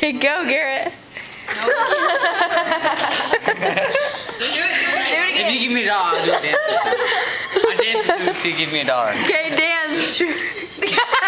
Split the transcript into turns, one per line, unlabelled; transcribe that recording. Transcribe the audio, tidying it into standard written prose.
Okay, go, Garrett.
If you give me a dollar, I'll do a dance with you. I'll dance with you if you give me a dollar.
Okay, dance.